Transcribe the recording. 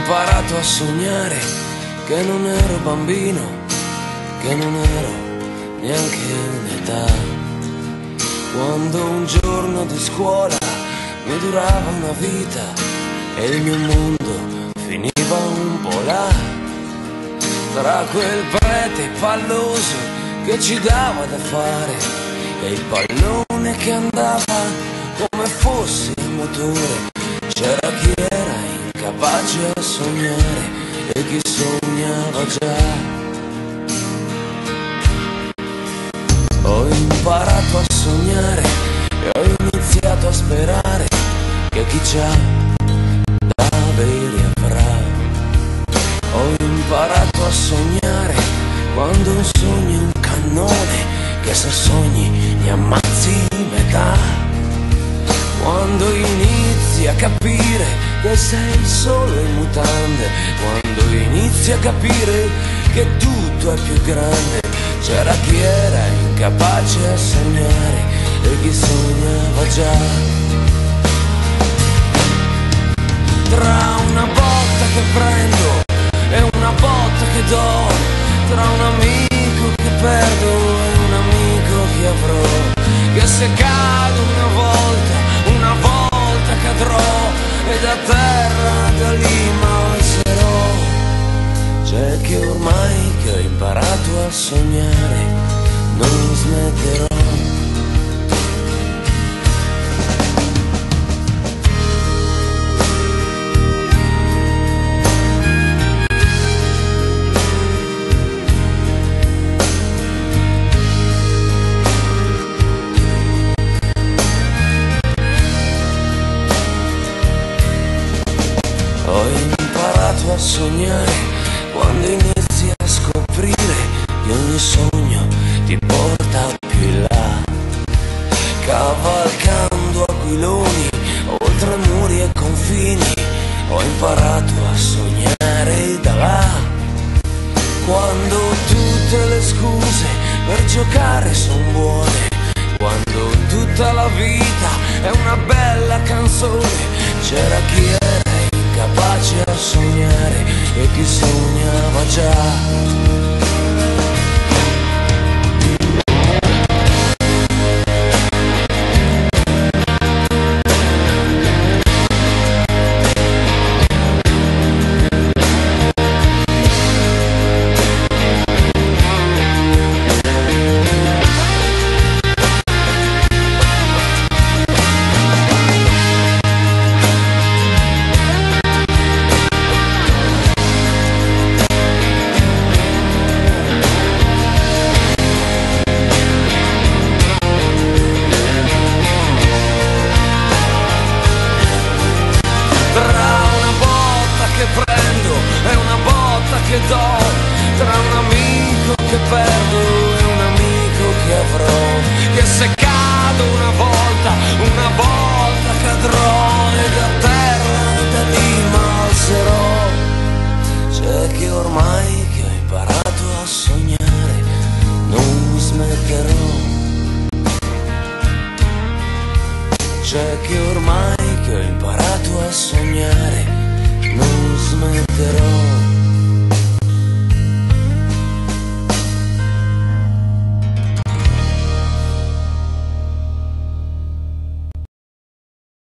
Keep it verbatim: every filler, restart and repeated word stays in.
imparato a sognare che non ero bambino, che non ero neanche in età. Quando un giorno di scuola mi durava una vita e il mio mondo finiva un po' là, tra quel prete palloso che ci dava da fare e il pallone che andava come fosse il motore. C'era chi era incapace a sognare e chi sognava già. Ho imparato a sognare e ho iniziato a sperare che chi c'ha da bere avrà. Ho imparato a sognare quando un sogno è un cannone che se sogni ne ammazzi metà. Quando inizi a capire che sei solo in mutande, quando inizi a capire che tutto è più grande. C'era chi era incapace a sognare e chi sognava già. Tra una botta che prendo e una botta che do, tra un amico che perdo e un amico che avrò, che se cado una volta, una volta cadrò e da terra da lì m'alzerò. C'è che ormai che ho imparato a sognare non smetterò. Ho imparato a sognare quando inizi a scoprire che ogni sogno ti porta più in là, cavalcando aquiloni oltre muri e confini. Ho imparato a sognare da là, quando tutte le scuse per giocare son buone, quando tutta la vita è una bella canzone. C'era chi era capace a sognare e chi sognava già. Che do, tra un amico che perdo e un amico che avrò, che se cado una volta, una volta